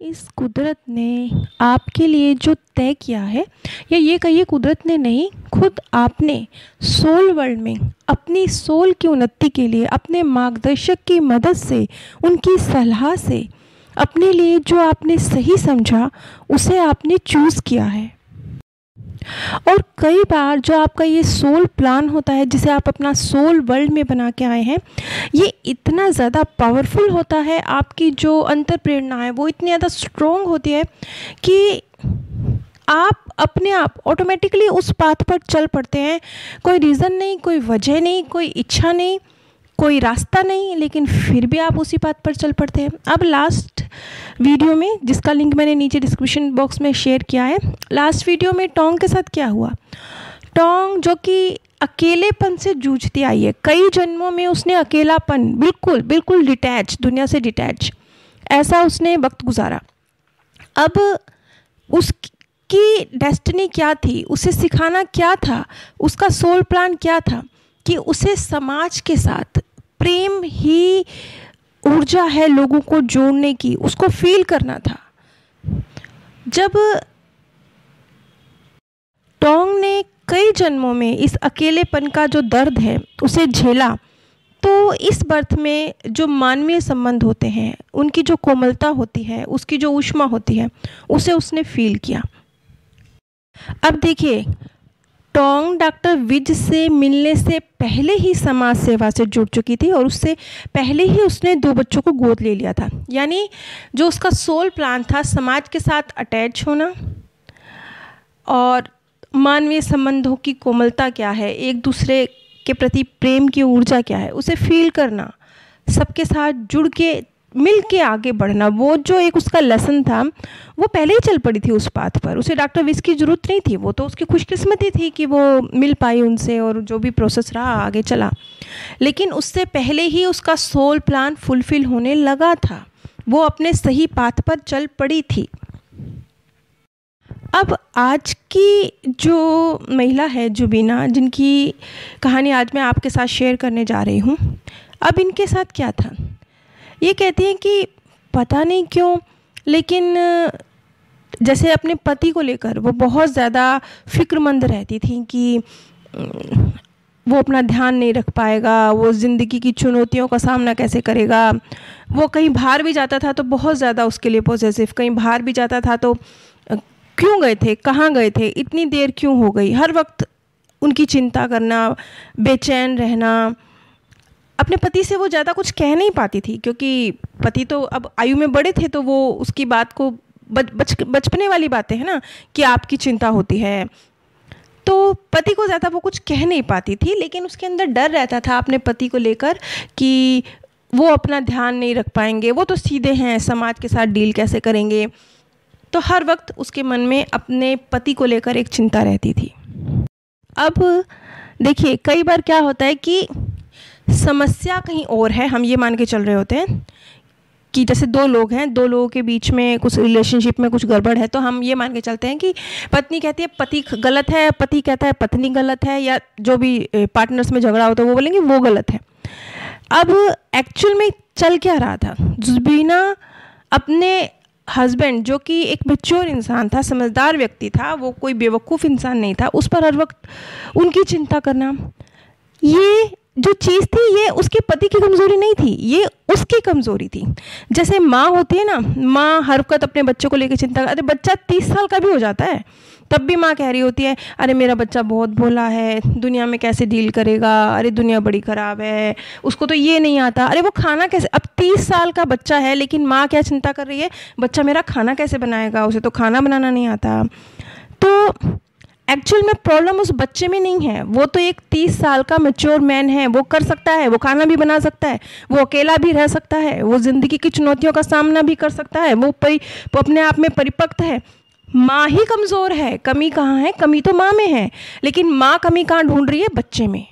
इस कुदरत ने आपके लिए जो तय किया है, या ये कहिए कुदरत ने नहीं, खुद आपने सोल वर्ल्ड में अपनी सोल की उन्नति के लिए अपने मार्गदर्शक की मदद से, उनकी सलाह से अपने लिए जो आपने सही समझा उसे आपने चूज़ किया है। और कई बार जो आपका ये सोल प्लान होता है, जिसे आप अपना सोल वर्ल्ड में बना के आए हैं, ये इतना ज़्यादा पावरफुल होता है, आपकी जो अंतर प्रेरणा है वो इतनी ज़्यादा स्ट्रॉन्ग होती है कि आप अपने आप ऑटोमेटिकली उस पाथ पर चल पड़ते हैं। कोई रीज़न नहीं, कोई वजह नहीं, कोई इच्छा नहीं, कोई रास्ता नहीं, लेकिन फिर भी आप उसी पाथ पर चल पड़ते हैं। अब लास्ट वीडियो में, जिसका लिंक मैंने नीचे डिस्क्रिप्शन बॉक्स में शेयर किया है, लास्ट वीडियो में टोंग के साथ क्या हुआ। टोंग जो कि अकेलेपन से जूझती आई है, कई जन्मों में उसने अकेलापन, बिल्कुल डिटैच, दुनिया से डिटैच, ऐसा उसने वक्त गुजारा। अब उसकी डेस्टिनी क्या थी, उसे सिखाना क्या था, उसका सोल प्लान क्या था कि उसे समाज के साथ प्रेम ही ऊर्जा है लोगों को जोड़ने की, उसको फील करना था। जब टोंग ने कई जन्मों में इस अकेलेपन का जो दर्द है उसे झेला, तो इस बर्थ में जो मानवीय संबंध होते हैं, उनकी जो कोमलता होती है, उसकी जो ऊष्मा होती है, उसे उसने फील किया। अब देखिए, टोंग डॉक्टर विज से मिलने से पहले ही समाज सेवा से जुड़ चुकी थी और उससे पहले ही उसने 2 बच्चों को गोद ले लिया था। यानी जो उसका सोल प्लान था, समाज के साथ अटैच होना और मानवीय संबंधों की कोमलता क्या है, एक दूसरे के प्रति प्रेम की ऊर्जा क्या है, उसे फील करना, सबके साथ जुड़ के मिल के आगे बढ़ना, वो जो एक उसका लेसन था वो पहले ही चल पड़ी थी उस पाथ पर। उसे डॉक्टर विज की ज़रूरत नहीं थी, वो तो उसकी खुशकिस्मती थी कि वो मिल पाई उनसे और जो भी प्रोसेस रहा आगे चला। लेकिन उससे पहले ही उसका सोल प्लान फुलफिल होने लगा था, वो अपने सही पाथ पर चल पड़ी थी। अब आज की जो महिला है जुबीना, जिनकी कहानी आज मैं आपके साथ शेयर करने जा रही हूँ, अब इनके साथ क्या था, ये कहती हैं कि पता नहीं क्यों, लेकिन जैसे अपने पति को लेकर वो बहुत ज़्यादा फ़िक्रमंद रहती थी कि वो अपना ध्यान नहीं रख पाएगा, वो ज़िंदगी की चुनौतियों का सामना कैसे करेगा। वो कहीं बाहर भी जाता था तो बहुत ज़्यादा उसके लिए पॉसेसिव, कहीं बाहर भी जाता था तो क्यों गए थे, कहाँ गए थे, इतनी देर क्यों हो गई, हर वक्त उनकी चिंता करना, बेचैन रहना। अपने पति से वो ज़्यादा कुछ कह नहीं पाती थी, क्योंकि पति तो अब आयु में बड़े थे, तो वो उसकी बात को बचपने वाली बातें हैं ना कि आपकी चिंता होती है, तो पति को ज़्यादा वो कुछ कह नहीं पाती थी। लेकिन उसके अंदर डर रहता था अपने पति को लेकर कि वो अपना ध्यान नहीं रख पाएंगे, वो तो सीधे हैं, समाज के साथ डील कैसे करेंगे। तो हर वक्त उसके मन में अपने पति को लेकर एक चिंता रहती थी। अब देखिए, कई बार क्या होता है कि समस्या कहीं और है, हम ये मान के चल रहे होते हैं कि जैसे 2 लोग हैं, 2 लोगों के बीच में कुछ रिलेशनशिप में कुछ गड़बड़ है, तो हम ये मान के चलते हैं कि पत्नी कहती है पति गलत है, पति कहता है पत्नी गलत है, या जो भी पार्टनर्स में झगड़ा होता है वो बोलेंगे वो गलत है। अब एक्चुअल में चल क्या रहा था, जुबीना अपने हस्बैंड, जो कि एक मैच्योर इंसान था, समझदार व्यक्ति था, वो कोई बेवकूफ़ इंसान नहीं था, उस पर हर वक्त उनकी चिंता करना, ये जो चीज़ थी ये उसके पति की कमज़ोरी नहीं थी, ये उसकी कमज़ोरी थी। जैसे माँ होती है ना, माँ हर वक्त अपने बच्चों को लेकर चिंता, अरे बच्चा 30 साल का भी हो जाता है तब भी माँ कह रही होती है अरे मेरा बच्चा बहुत भोला है, दुनिया में कैसे डील करेगा, अरे दुनिया बड़ी ख़राब है, उसको तो ये नहीं आता, अरे वो खाना कैसे। अब 30 साल का बच्चा है, लेकिन माँ क्या चिंता कर रही है, बच्चा मेरा खाना कैसे बनाएगा, उसे तो खाना बनाना नहीं आता। तो एक्चुअल में प्रॉब्लम उस बच्चे में नहीं है, वो तो एक 30 साल का मैच्योर मैन है, वो कर सकता है, वो खाना भी बना सकता है, वो अकेला भी रह सकता है, वो ज़िंदगी की चुनौतियों का सामना भी कर सकता है, वो अपने आप में परिपक्व है। माँ ही कमज़ोर है, कमी कहाँ है, कमी तो माँ में है, लेकिन माँ कमी कहाँ ढूंढ रही है, बच्चे में।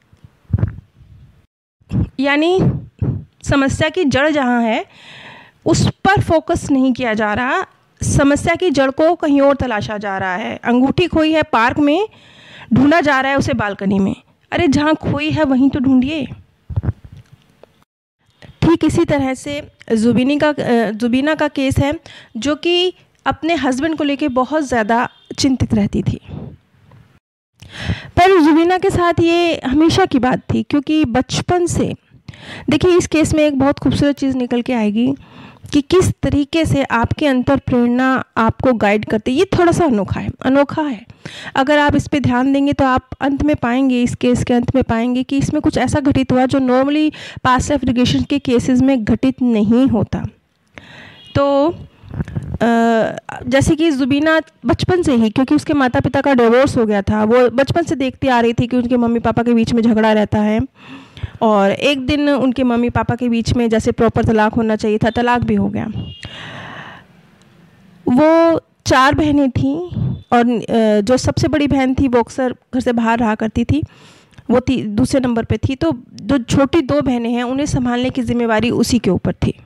यानी समस्या की जड़ जहाँ है उस पर फोकस नहीं किया जा रहा, समस्या की जड़ को कहीं और तलाशा जा रहा है। अंगूठी खोई है पार्क में, ढूंढा जा रहा है उसे बालकनी में, अरे जहाँ खोई है वहीं तो ढूंढिए। ठीक इसी तरह से ज़ुबीना का केस है, जो कि अपने हस्बैंड को लेके बहुत ज़्यादा चिंतित रहती थी। पर ज़ुबीना के साथ ये हमेशा की बात थी, क्योंकि बचपन से देखिए इस केस में एक बहुत खूबसूरत चीज़ निकल के आएगी कि किस तरीके से आपके अंतर प्रेरणा आपको गाइड करती है। ये थोड़ा सा अनोखा है। अगर आप इस पे ध्यान देंगे तो आप अंत में पाएंगे, इस केस के अंत में पाएंगे कि इसमें कुछ ऐसा घटित हुआ जो नॉर्मली पास्ट लाइफ रिग्रेशन के केसेस में घटित नहीं होता। तो जैसे कि ज़ुबीना बचपन से ही, क्योंकि उसके माता पिता का डिवोर्स हो गया था, वो बचपन से देखती आ रही थी कि उनके मम्मी पापा के बीच में झगड़ा रहता है, और एक दिन उनके मम्मी पापा के बीच में जैसे प्रॉपर तलाक होना चाहिए था, तलाक भी हो गया। वो 4 बहनें थीं, और जो सबसे बड़ी बहन थी वो अक्सर घर से बाहर रहा करती थी, वो दूसरे नंबर पे थी। तो जो छोटी 2 बहनें हैं उन्हें संभालने की जिम्मेवारी उसी के ऊपर थी।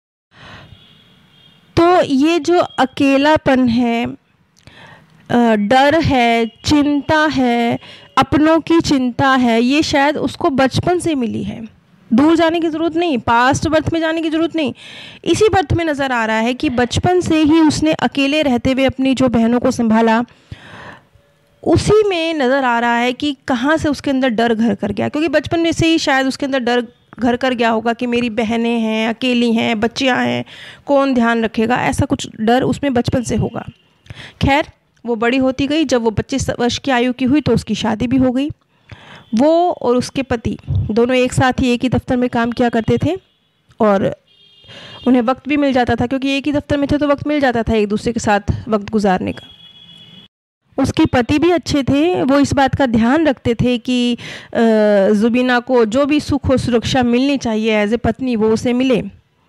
तो ये जो अकेलापन है, डर है, चिंता है, अपनों की चिंता है, ये शायद उसको बचपन से मिली है। दूर जाने की ज़रूरत नहीं, पास्ट बर्थ में जाने की ज़रूरत नहीं, इसी बर्थ में नज़र आ रहा है कि बचपन से ही उसने अकेले रहते हुए अपनी जो बहनों को संभाला, उसी में नज़र आ रहा है कि कहाँ से उसके अंदर डर घर कर गया। क्योंकि बचपन में से ही शायद उसके अंदर डर घर कर गया होगा कि मेरी बहनें हैं, अकेली हैं, बच्चियां हैं, कौन ध्यान रखेगा, ऐसा कुछ डर उसमें बचपन से होगा। खैर, वो बड़ी होती गई, जब वो 25 वर्ष की आयु की हुई तो उसकी शादी भी हो गई। वो और उसके पति दोनों एक साथ ही एक ही दफ्तर में काम किया करते थे, और उन्हें वक्त भी मिल जाता था, क्योंकि एक ही दफ्तर में थे तो वक्त मिल जाता था एक दूसरे के साथ वक्त गुजारने का। उसके पति भी अच्छे थे, वो इस बात का ध्यान रखते थे कि ज़ुबीना को जो भी सुख और सुरक्षा मिलनी चाहिए एज ए पत्नी वो उसे मिले।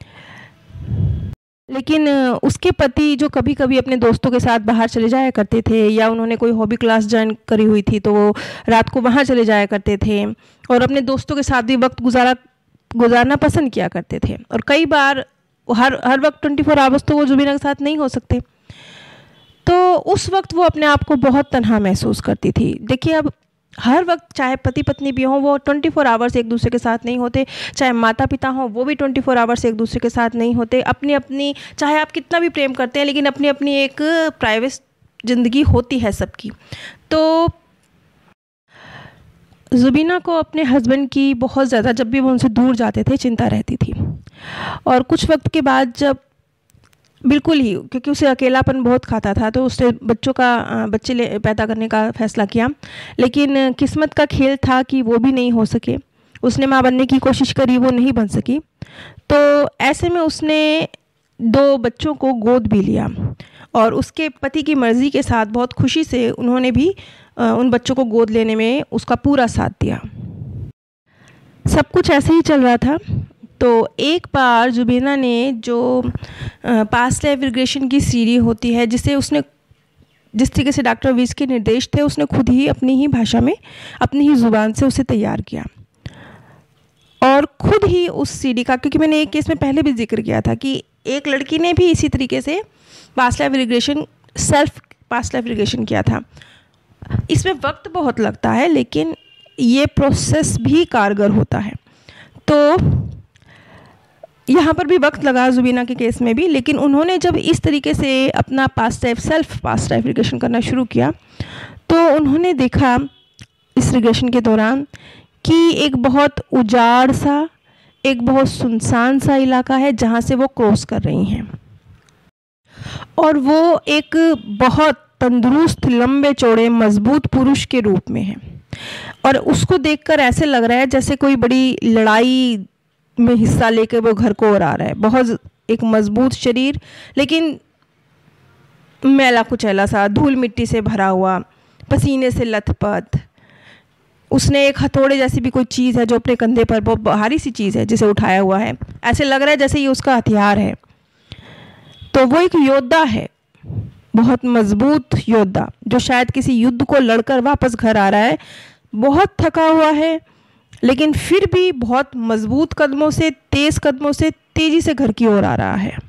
लेकिन उसके पति जो कभी कभी अपने दोस्तों के साथ बाहर चले जाया करते थे, या उन्होंने कोई हॉबी क्लास ज्वाइन करी हुई थी तो वो रात को वहाँ चले जाया करते थे, और अपने दोस्तों के साथ भी वक्त गुजारना पसंद किया करते थे। और कई बार हर वक्त 24 आवर्स तो वो ज़ुबीना के साथ नहीं हो सकते, तो उस वक्त वो अपने आप को बहुत तन्हा महसूस करती थी। देखिए, अब हर वक्त चाहे पति पत्नी भी हों, वो 24 आवर्स एक दूसरे के साथ नहीं होते, चाहे माता पिता हों वो भी 24 आवर्स एक दूसरे के साथ नहीं होते। अपनी अपनी, चाहे आप कितना भी प्रेम करते हैं, लेकिन अपनी अपनी एक प्राइवेट ज़िंदगी होती है सबकी। तो ज़ुबीना को अपने हस्बैंड की बहुत ज़्यादा, जब भी वो उनसे दूर जाते थे, चिंता रहती थी। और कुछ वक्त के बाद जब बिल्कुल ही, क्योंकि उसे अकेलापन बहुत खाता था, तो उसने बच्चे पैदा करने का फ़ैसला किया। लेकिन किस्मत का खेल था कि वो भी नहीं हो सके। उसने माँ बनने की कोशिश करी, वो नहीं बन सकी। तो ऐसे में उसने 2 बच्चों को गोद भी लिया, और उसके पति की मर्ज़ी के साथ बहुत खुशी से उन्होंने भी उन बच्चों को गोद लेने में उसका पूरा साथ दिया। सब कुछ ऐसे ही चल रहा था। तो एक बार ज़ुबीना ने जो पास्ट लाइफ रिग्रेशन की सीढ़ी होती है, जिस तरीके से डॉक्टर वीज़ के निर्देश थे, उसने खुद ही अपनी ही भाषा में, अपनी ही ज़ुबान से उसे तैयार किया, और खुद ही उस सीढ़ी का, क्योंकि मैंने एक केस में पहले भी जिक्र किया था कि एक लड़की ने भी इसी तरीके से past life regression, self past life regression किया था। इसमें वक्त बहुत लगता है, लेकिन ये प्रोसेस भी कारगर होता है। तो यहाँ पर भी वक्त लगा ज़ुबीना के केस में भी, लेकिन उन्होंने जब इस तरीके से अपना सेल्फ पास्ट लाइफ रिग्रेशन करना शुरू किया, तो उन्होंने देखा इस रिग्रेशन के दौरान कि एक बहुत उजाड़ सा, एक बहुत सुनसान सा इलाका है जहाँ से वो क्रॉस कर रही हैं, और वो एक बहुत तंदुरुस्त, लंबे चौड़े, मजबूत पुरुष के रूप में है। और उसको देखकर ऐसे लग रहा है जैसे कोई बड़ी लड़ाई में हिस्सा लेकर वो घर को ओर आ रहा है। बहुत एक मजबूत शरीर, लेकिन मैला कुचैला सा, धूल मिट्टी से भरा हुआ, पसीने से लथपथ। उसने एक हथौड़े जैसी भी कोई चीज़ है जो अपने कंधे पर, बहुत भारी सी चीज़ है जिसे उठाया हुआ है, ऐसे लग रहा है जैसे ये उसका हथियार है। तो वो एक योद्धा है, बहुत मजबूत योद्धा, जो शायद किसी युद्ध को लड़कर वापस घर आ रहा है, बहुत थका हुआ है, लेकिन फिर भी बहुत मजबूत कदमों से, तेज कदमों से तेजी से घर की ओर आ रहा है।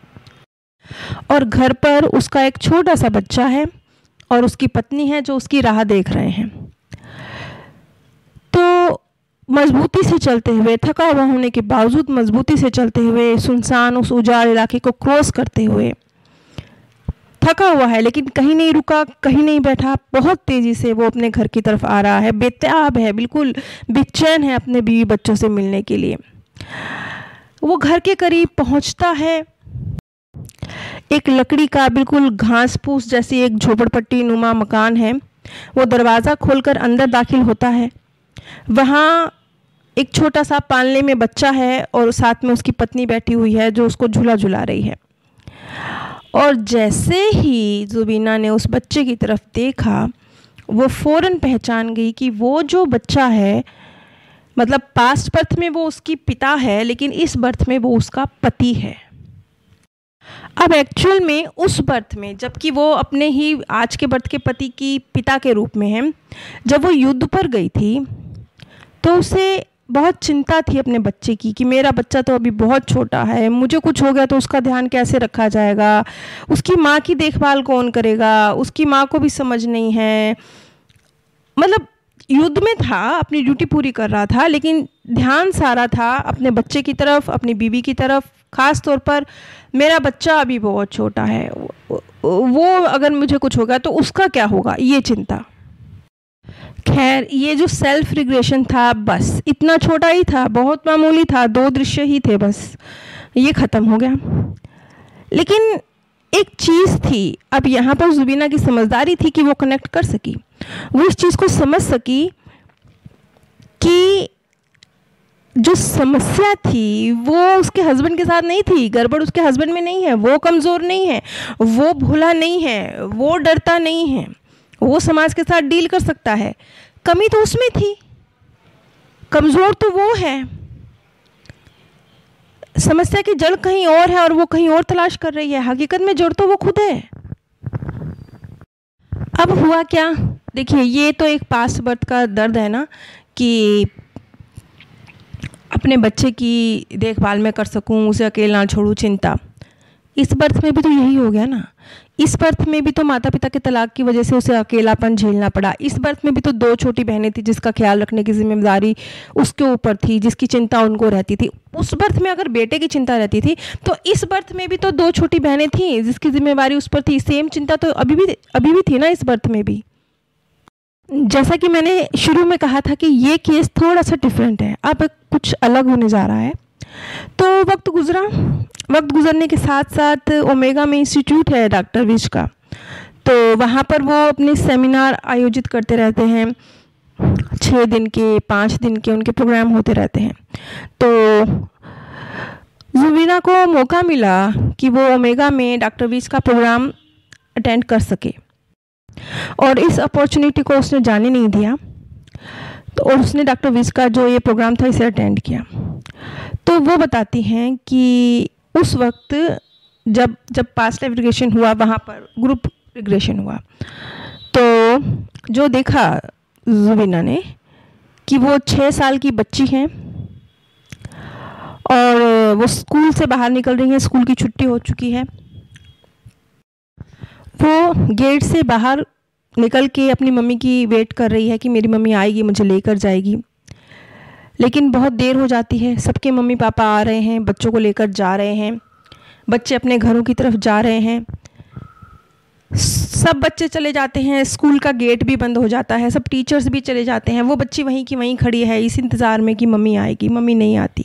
और घर पर उसका एक छोटा सा बच्चा है, और उसकी पत्नी है जो उसकी राह देख रहे हैं। तो मजबूती से चलते हुए, थका हुआ होने के बावजूद मजबूती से चलते हुए, सुनसान उस उजाड़ इलाके को क्रॉस करते हुए, थका हुआ है लेकिन कहीं नहीं रुका, कहीं नहीं बैठा, बहुत तेज़ी से वो अपने घर की तरफ आ रहा है, बेताब है, बिल्कुल बेचैन है अपने बीवी बच्चों से मिलने के लिए। वो घर के करीब पहुंचता है। एक लकड़ी का बिल्कुल घास फूस जैसी एक झोपड़पट्टी नुमा मकान है। वो दरवाज़ा खोलकर अंदर दाखिल होता है। वहाँ एक छोटा सा पालने में बच्चा है और साथ में उसकी पत्नी बैठी हुई है जो उसको झूला झुला रही है। और जैसे ही ज़ुबीना ने उस बच्चे की तरफ देखा, वो फ़ौरन पहचान गई कि वो जो बच्चा है, मतलब पास्ट बर्थ में वो उसकी पिता है लेकिन इस बर्थ में वो उसका पति है। अब एक्चुअल में उस बर्थ में, जबकि वो अपने ही आज के बर्थ के पति की पिता के रूप में है, जब वो युद्ध पर गई थी तो उसे बहुत चिंता थी अपने बच्चे की कि मेरा बच्चा तो अभी बहुत छोटा है, मुझे कुछ हो गया तो उसका ध्यान कैसे रखा जाएगा, उसकी माँ की देखभाल कौन करेगा, उसकी माँ को भी समझ नहीं है। मतलब युद्ध में था, अपनी ड्यूटी पूरी कर रहा था, लेकिन ध्यान सारा था अपने बच्चे की तरफ, अपनी बीवी की तरफ, ख़ास तौर पर मेरा बच्चा अभी बहुत छोटा है, वो अगर मुझे कुछ होगा तो उसका क्या होगा, ये चिंता। खैर, ये जो सेल्फ रिग्रेशन था, बस इतना छोटा ही था, बहुत मामूली था, 2 दृश्य ही थे, बस ये ख़त्म हो गया। लेकिन एक चीज़ थी, अब यहाँ पर ज़ुबीना की समझदारी थी कि वो कनेक्ट कर सकी, वो इस चीज़ को समझ सकी कि जो समस्या थी वो उसके हस्बैंड के साथ नहीं थी, गड़बड़ उसके हस्बैंड में नहीं है, वो कमज़ोर नहीं है, वो भोला नहीं है, वो डरता नहीं है, वो समाज के साथ डील कर सकता है। कमी तो उसमें थी, कमज़ोर तो वो है। समस्या की जड़ कहीं और है और वो कहीं और तलाश कर रही है। हकीकत में जड़ तो वो खुद है। अब हुआ क्या, देखिए, ये तो एक पास्ट बर्थ का दर्द है ना कि अपने बच्चे की देखभाल मैं कर सकूं, उसे अकेला ना छोड़ूं, चिंता। इस बर्थ में भी तो यही हो गया ना। इस बर्थ में भी तो माता पिता के तलाक की वजह से उसे अकेलापन झेलना पड़ा। इस बर्थ में भी तो 2 छोटी बहनें थी जिसका ख्याल रखने की जिम्मेदारी उसके ऊपर थी, जिसकी चिंता उनको रहती थी। उस बर्थ में अगर बेटे की चिंता रहती थी तो इस बर्थ में भी तो 2 छोटी बहनें थीं जिसकी जिम्मेदारी उस पर थी। सेम चिंता तो अभी भी थी ना इस बर्थ में भी। जैसा कि मैंने शुरू में कहा था कि ये केस थोड़ा सा डिफरेंट है, अब कुछ अलग होने जा रहा है। तो वक्त गुजरने के साथ साथ ओमेगा में इंस्टीट्यूट है डॉक्टर विज का, तो वहाँ पर वो अपने सेमिनार आयोजित करते रहते हैं। 6 दिन के, 5 दिन के उनके प्रोग्राम होते रहते हैं। तो ज़ुबीना को मौका मिला कि वो ओमेगा में डॉक्टर विज का प्रोग्राम अटेंड कर सके, और इस अपॉर्चुनिटी को उसने जाने नहीं दिया। तो और उसने डॉक्टर विज का जो ये प्रोग्राम था इसे अटेंड किया। तो वो बताती हैं कि उस वक्त जब पास्ट लाइफ रिग्रेशन हुआ, वहाँ पर ग्रुप रिग्रेशन हुआ, तो जो देखा ज़ुबीना ने कि वो 6 साल की बच्ची हैं और वो स्कूल से बाहर निकल रही हैं, स्कूल की छुट्टी हो चुकी है। वो गेट से बाहर निकल के अपनी मम्मी की वेट कर रही है कि मेरी मम्मी आएगी, मुझे लेकर जाएगी। लेकिन बहुत देर हो जाती है, सबके मम्मी पापा आ रहे हैं, बच्चों को लेकर जा रहे हैं, बच्चे अपने घरों की तरफ जा रहे हैं, सब बच्चे चले जाते हैं, स्कूल का गेट भी बंद हो जाता है, सब टीचर्स भी चले जाते हैं। वो बच्ची वहीं की वहीं खड़ी है इस इंतज़ार में कि मम्मी आएगी, मम्मी नहीं आती।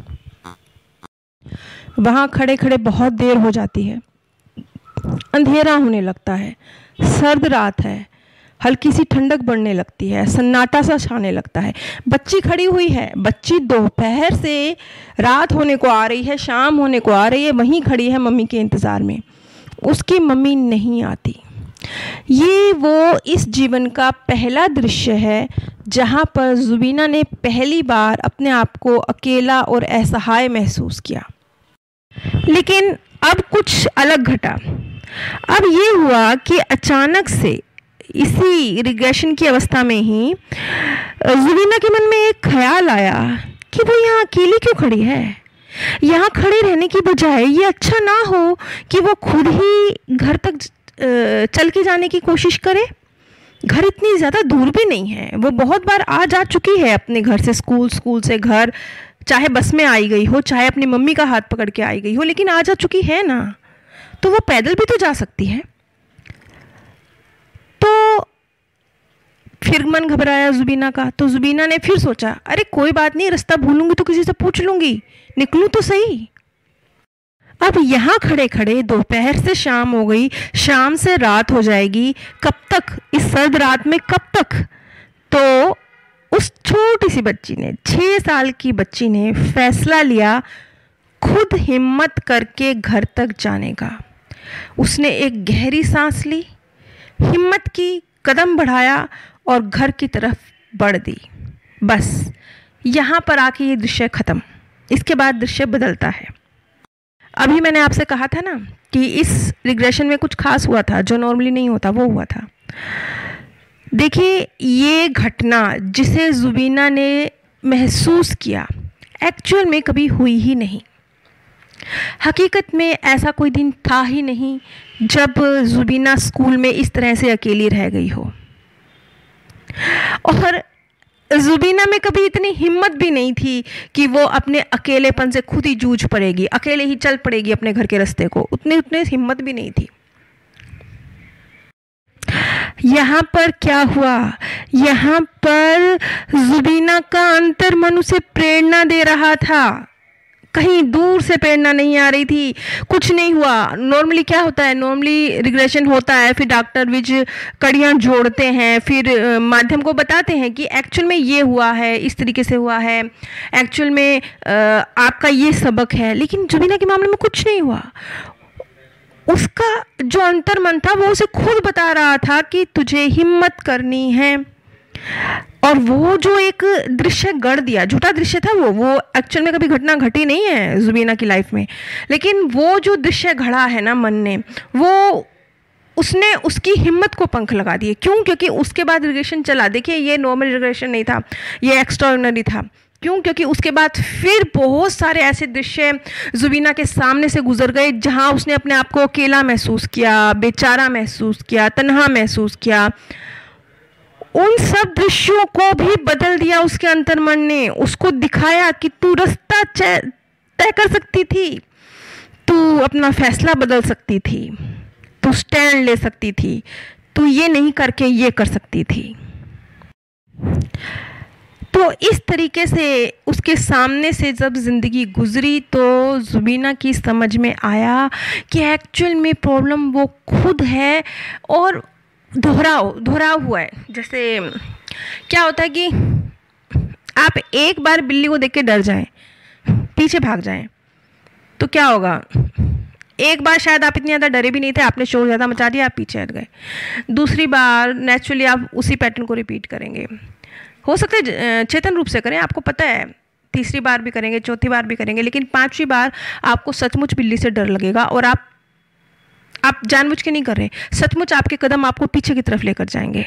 वहाँ खड़े खड़े बहुत देर हो जाती है, अंधेरा होने लगता है, सर्द रात है, हल्की सी ठंडक बढ़ने लगती है, सन्नाटा सा छाने लगता है। बच्ची खड़ी हुई है, बच्ची दोपहर से रात होने को आ रही है, शाम होने को आ रही है, वहीं खड़ी है मम्मी के इंतज़ार में। उसकी मम्मी नहीं आती। ये वो इस जीवन का पहला दृश्य है जहाँ पर ज़ुबीना ने पहली बार अपने आप को अकेला और असहाय महसूस किया। लेकिन अब कुछ अलग घटा। अब ये हुआ कि अचानक से इसी रिग्रेशन की अवस्था में ही ज़ुबीना के मन में एक ख्याल आया कि वो यहाँ अकेली क्यों खड़ी है। यहाँ खड़े रहने की बजाय ये अच्छा ना हो कि वो खुद ही घर तक चल के जाने की कोशिश करे। घर इतनी ज़्यादा दूर भी नहीं है, वो बहुत बार आ जा चुकी है अपने घर से स्कूल, स्कूल से घर, चाहे बस में आई गई हो, चाहे अपनी मम्मी का हाथ पकड़ के आई गई हो, लेकिन आ जा चुकी है ना, तो वो पैदल भी तो जा सकती है। तो फिर मन घबराया जुबीना का, तो जुबीना ने फिर सोचा, अरे कोई बात नहीं, रास्ता भूलूंगी तो किसी से पूछ लूंगी, निकलूं तो सही। अब यहाँ खड़े खड़े दोपहर से शाम हो गई, शाम से रात हो जाएगी, कब तक, इस सर्द रात में कब तक। तो उस छोटी सी बच्ची ने, 6 साल की बच्ची ने फैसला लिया खुद हिम्मत करके घर तक जाने का। उसने एक गहरी सांस ली, हिम्मत की, कदम बढ़ाया और घर की तरफ बढ़ दी। बस यहाँ पर आके ये दृश्य ख़त्म। इसके बाद दृश्य बदलता है। अभी मैंने आपसे कहा था ना कि इस रिग्रेशन में कुछ खास हुआ था जो नॉर्मली नहीं होता, वो हुआ था। देखिए, ये घटना जिसे जुबीना ने महसूस किया एक्चुअल में कभी हुई ही नहीं। हकीकत में ऐसा कोई दिन था ही नहीं जब जुबीना स्कूल में इस तरह से अकेली रह गई हो। और जुबीना में कभी इतनी हिम्मत भी नहीं थी कि वो अपने अकेलेपन से खुद ही जूझ पड़ेगी, अकेले ही चल पड़ेगी अपने घर के रास्ते को, उतनी हिम्मत भी नहीं थी। यहाँ पर क्या हुआ, यहाँ पर जुबीना का अंतर्मन उसे प्रेरणा दे रहा था, कहीं दूर से प्रेरणा नहीं आ रही थी। कुछ नहीं हुआ। नॉर्मली क्या होता है, नॉर्मली रिग्रेशन होता है, फिर डॉक्टर विच कड़ियाँ जोड़ते हैं, फिर माध्यम को बताते हैं कि एक्चुअल में ये हुआ है, इस तरीके से हुआ है, एक्चुअल में आपका ये सबक है। लेकिन जुबीना के मामले में कुछ नहीं हुआ। उसका जो अंतर्मन था वो उसे खुद बता रहा था कि तुझे हिम्मत करनी है। और वो जो एक दृश्य गढ़ दिया, झूठा दृश्य था वो एक्चुअल में कभी घटना घटी नहीं है जुबीना की लाइफ में, लेकिन वो जो दृश्य घड़ा है ना मन ने, वो उसने उसकी हिम्मत को पंख लगा दिए। क्यों? क्योंकि उसके बाद रिग्रेशन चला। देखिए, ये नॉर्मल रिग्रेशन नहीं था, ये एक्स्ट्राऑर्डिनरी था। क्यों? क्योंकि उसके बाद फिर बहुत सारे ऐसे दृश्य जुबीना के सामने से गुजर गए जहां उसने अपने आप को अकेला महसूस किया, बेचारा महसूस किया, तन्हा महसूस किया। उन सब दृश्यों को भी बदल दिया उसके अंतर्मन ने। उसको दिखाया कि तू रास्ता तय कर सकती थी, तू अपना फैसला बदल सकती थी, तू स्टैंड ले सकती थी, तू ये नहीं करके ये कर सकती थी। तो इस तरीके से उसके सामने से जब ज़िंदगी गुजरी तो जुबीना की समझ में आया कि एक्चुअल में प्रॉब्लम वो खुद है और दोहराव हुआ है। जैसे क्या होता है कि आप एक बार बिल्ली को देख के डर जाएं, पीछे भाग जाएं, तो क्या होगा? एक बार शायद आप इतने ज़्यादा डरे भी नहीं थे, आपने शोर ज़्यादा मचा दिया, आप पीछे हट गए। दूसरी बार नेचुरली आप उसी पैटर्न को रिपीट करेंगे। हो सकता है चेतन रूप से करें, आपको पता है, तीसरी बार भी करेंगे, चौथी बार भी करेंगे, लेकिन 5वीं बार आपको सचमुच बिल्ली से डर लगेगा और आप जानबूझ के नहीं कर रहे, सचमुच आपके कदम आपको पीछे की तरफ लेकर जाएंगे।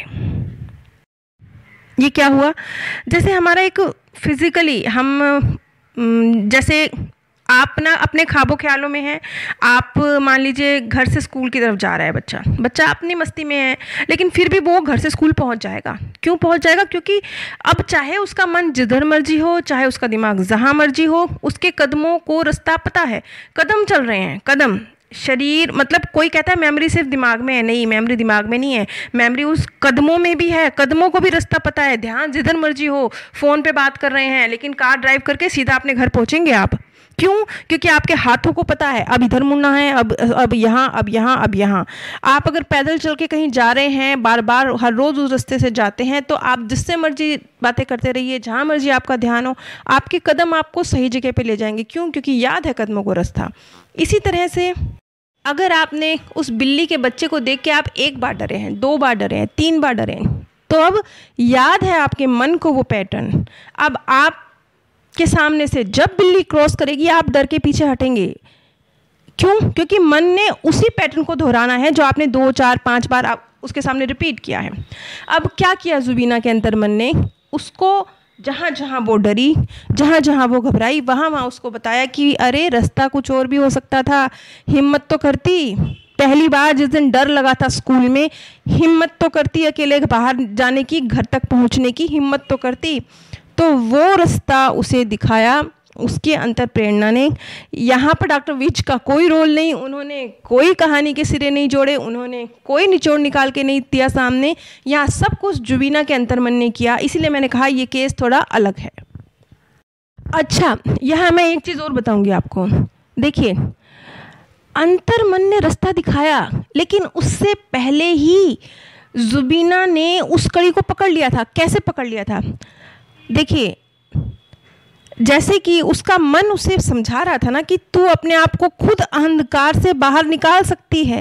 ये क्या हुआ? जैसे हमारा एक फिजिकली हम जैसे आप ना अपने ख्वाबों ख्यालों में हैं, आप मान लीजिए घर से स्कूल की तरफ जा रहा है बच्चा अपनी मस्ती में है, लेकिन फिर भी वो घर से स्कूल पहुंच जाएगा। क्यों पहुंच जाएगा? क्योंकि अब चाहे उसका मन जिधर मर्जी हो, चाहे उसका दिमाग जहां मर्जी हो, उसके कदमों को रास्ता पता है, कदम चल रहे हैं, कदम शरीर, मतलब कोई कहता है मेमोरी सिर्फ दिमाग में है, नहीं, मेमोरी दिमाग में नहीं है, मेमोरी उस कदमों में भी है, कदमों को भी रास्ता पता है। ध्यान जिधर मर्जी हो, फ़ोन पे बात कर रहे हैं लेकिन कार ड्राइव करके सीधा अपने घर पहुंचेंगे आप। क्यों? क्योंकि आपके हाथों को पता है अब इधर मुड़ना है, अब यहाँ, अब यहाँ, अब यहाँ। आप अगर पैदल चल के कहीं जा रहे हैं, बार बार हर रोज़ उस रास्ते से जाते हैं, तो आप जिससे मर्जी बातें करते रहिए, जहाँ मर्जी आपका ध्यान हो, आपके कदम आपको सही जगह पे ले जाएंगे। क्यों? क्योंकि याद है कदमों को रास्ता। इसी तरह से अगर आपने उस बिल्ली के बच्चे को देख के आप 1 बार डरे हैं, 2 बार डरे हैं, 3 बार डरे हैं, तो अब याद है आपके मन को वो पैटर्न। अब आप के सामने से जब बिल्ली क्रॉस करेगी आप डर के पीछे हटेंगे। क्यों? क्योंकि मन ने उसी पैटर्न को दोहराना है जो आपने 2, 4, 5 बार आप उसके सामने रिपीट किया है। अब क्या किया जुबीना के अंतर्मन ने? उसको जहाँ जहाँ वो डरी, जहाँ जहाँ वो घबराई, वहाँ वहाँ उसको बताया कि अरे रास्ता कुछ और भी हो सकता था, हिम्मत तो करती, पहली बार जिस दिन डर लगा था स्कूल में, हिम्मत तो करती अकेले बाहर जाने की, घर तक पहुंचने की हिम्मत तो करती। तो वो रास्ता उसे दिखाया उसके अंतर प्रेरणा ने। यहाँ पर डॉक्टर विज का कोई रोल नहीं, उन्होंने कोई कहानी के सिरे नहीं जोड़े, उन्होंने कोई निचोड़ निकाल के नहीं दिया सामने। यहाँ सब कुछ जुबीना के अंतर्मन ने किया, इसीलिए मैंने कहा ये केस थोड़ा अलग है। अच्छा, यहाँ मैं एक चीज़ और बताऊंगी आपको। देखिए, अंतर्मन ने रास्ता दिखाया, लेकिन उससे पहले ही जुबीना ने उस कड़ी को पकड़ लिया था। कैसे पकड़ लिया था? देखिए, जैसे कि उसका मन उसे समझा रहा था ना कि तू अपने आप को खुद अंधकार से बाहर निकाल सकती है,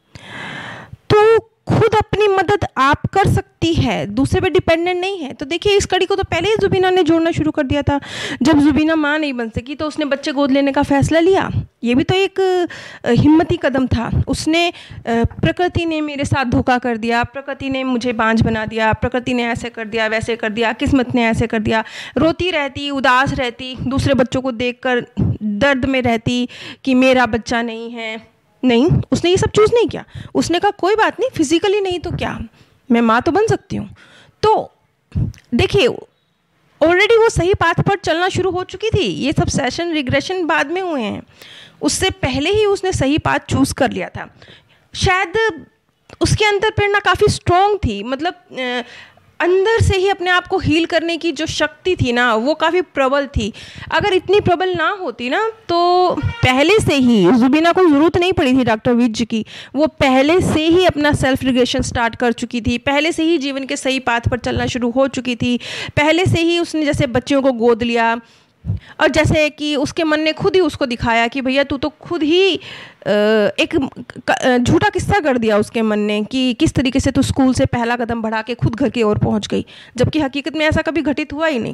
तू खुद अपनी मदद आप कर सकती है, दूसरे पे डिपेंडेंट नहीं है। तो देखिए, इस कड़ी को तो पहले ही जुबीना ने जोड़ना शुरू कर दिया था। जब जुबीना माँ नहीं बन सकी तो उसने बच्चे गोद लेने का फैसला लिया। ये भी तो एक हिम्मती कदम था। उसने प्रकृति ने मेरे साथ धोखा कर दिया, प्रकृति ने मुझे बांझ बना दिया, प्रकृति ने ऐसे कर दिया, वैसे कर दिया, किस्मत ने ऐसे कर दिया, रोती रहती, उदास रहती, दूसरे बच्चों को देखकर दर्द में रहती कि मेरा बच्चा नहीं है। नहीं, उसने ये सब चूज़ नहीं किया। उसने कहा कोई बात नहीं, फिजिकली नहीं तो क्या, मैं माँ तो बन सकती हूँ। तो देखिए, ऑलरेडी वो सही पाथ पर चलना शुरू हो चुकी थी। ये सब सेशन रिग्रेशन बाद में हुए हैं, उससे पहले ही उसने सही पाथ चूज़ कर लिया था। शायद उसके अंदर प्रेरणा काफ़ी स्ट्रॉन्ग थी, मतलब अंदर से ही अपने आप को हील करने की जो शक्ति थी ना, वो काफ़ी प्रबल थी। अगर इतनी प्रबल ना होती ना, तो पहले से ही जुबीना को ज़रूरत नहीं पड़ी थी डॉक्टर विज की। वो पहले से ही अपना सेल्फ रिग्रेशन स्टार्ट कर चुकी थी, पहले से ही जीवन के सही पाथ पर चलना शुरू हो चुकी थी। पहले से ही उसने जैसे बच्चों को गोद लिया, और जैसे कि उसके मन ने खुद ही उसको दिखाया कि भैया तू तो खुद ही एक झूठा किस्सा कर दिया उसके मन ने कि किस तरीके से तू स्कूल से पहला कदम बढ़ा के खुद घर की ओर पहुंच गई, जबकि हकीकत में ऐसा कभी घटित हुआ ही नहीं।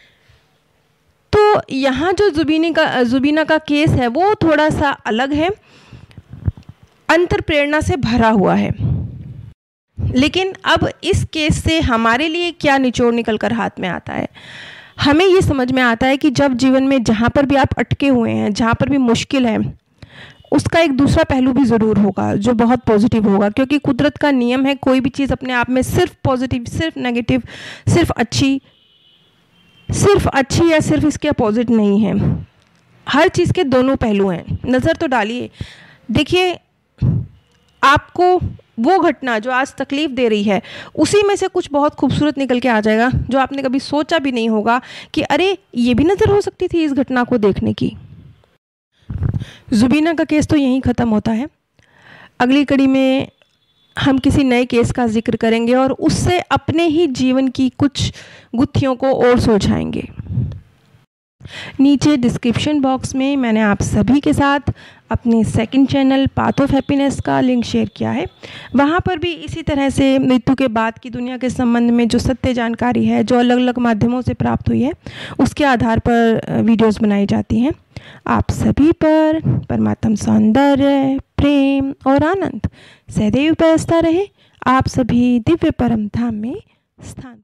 तो यहाँ जो जुबीना का केस है वो थोड़ा सा अलग है, अंतर प्रेरणा से भरा हुआ है। लेकिन अब इस केस से हमारे लिए क्या निचोड़ निकल कर हाथ में आता है? हमें ये समझ में आता है कि जब जीवन में जहाँ पर भी आप अटके हुए हैं, जहाँ पर भी मुश्किल है, उसका एक दूसरा पहलू भी ज़रूर होगा जो बहुत पॉजिटिव होगा। क्योंकि कुदरत का नियम है, कोई भी चीज़ अपने आप में सिर्फ पॉजिटिव, सिर्फ नेगेटिव, सिर्फ अच्छी या सिर्फ इसके अपोजिट नहीं है। हर चीज़ के दोनों पहलू हैं। नज़र तो डालिए, देखिए, आपको वो घटना जो आज तकलीफ़ दे रही है, उसी में से कुछ बहुत खूबसूरत निकल के आ जाएगा जो आपने कभी सोचा भी नहीं होगा कि अरे ये भी नज़र हो सकती थी इस घटना को देखने की। जुबीना का केस तो यहीं ख़त्म होता है। अगली कड़ी में हम किसी नए केस का जिक्र करेंगे और उससे अपने ही जीवन की कुछ गुत्थियों को और सुलझाएंगे। नीचे डिस्क्रिप्शन बॉक्स में मैंने आप सभी के साथ अपने second channel path of happiness का लिंक शेयर किया है। वहाँ पर भी इसी तरह से मृत्यु के बाद की दुनिया के संबंध में जो सत्य जानकारी है, जो अलग अलग माध्यमों से प्राप्त हुई है, उसके आधार पर वीडियोस बनाई जाती हैं। आप सभी पर परमात्म सौंदर्य, प्रेम और आनंद सदैव बरसता रहे। आप सभी दिव्य परम धाम में स्थान